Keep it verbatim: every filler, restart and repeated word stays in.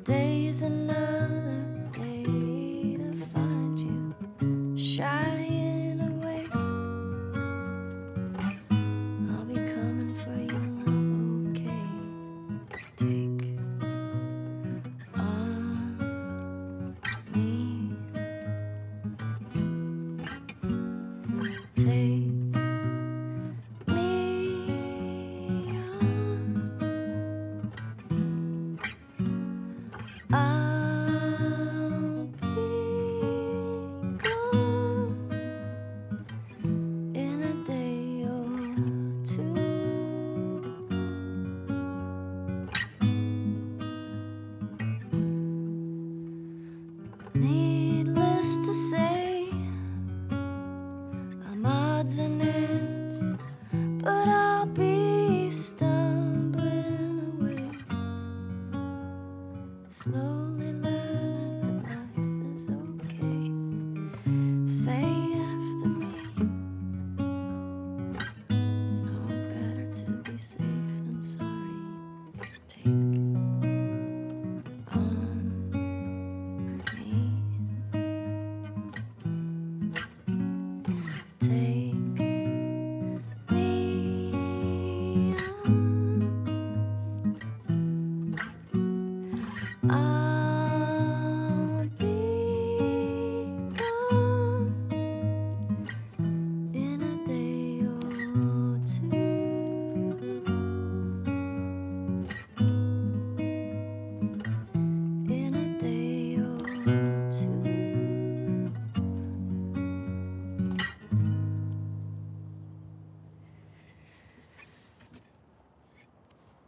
Today's another day to find you shying away. I'll be coming for you, love, okay? Take on me. Take I'll be gone in a day or two. Needless to say, I'm odds and ends, but I'll be stumbling away slowly.